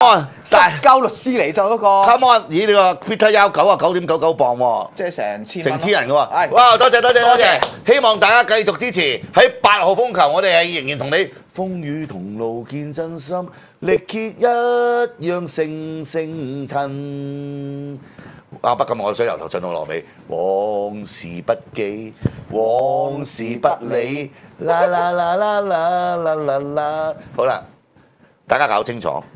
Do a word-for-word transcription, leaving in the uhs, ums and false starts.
on， 十鳩律師嚟咗嗰個， come on，咦？你個 Twitter 幺九啊，九點九九磅喎， 即係成千成千人嘅喎。 係哇！多謝多謝多多謝謝，希望大家繼續支持。喺八號風球，我哋係仍然同你風雨同路見真心，力竭一樣成成塵。啊！不過我想由頭唱到落尾，往事不記，往事不理，啦啦啦啦啦啦啦啦。好啦，大家搞清楚。